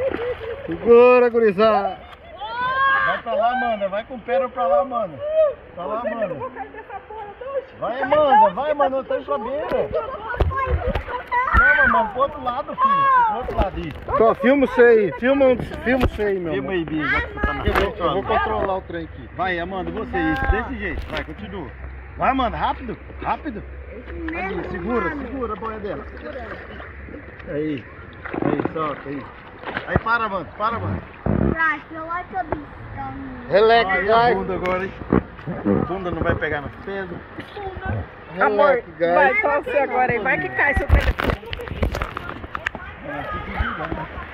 Segura, gurizada. Vai pra lá, Amanda. Vai com o pé pra lá, Amanda. Pra lá, Amanda. Vai, Amanda. Vai, Amanda. Eu tô indo pra beira. Não, Amanda. Pro outro lado, filho. Pro outro lado, isso. Só filma você aí. Filma você aí, meu Filma amor. aí, Bia. Já que você tá na frente, Eu vou controlar o trem aqui. Vai, Amanda. Você, isso. Desse jeito. Vai, continua. Vai, Amanda. Rápido. Rápido. Aí, segura a boia dela. Aí, solta aí. Aí, para, Amanda, Amanda. Relax, Olha a guys. bunda agora, hein? A bunda não vai pegar nas pedras. Amor, Relax, guys. vai, só você agora aí. Vai que cai seu telefone. Fica ligado, né?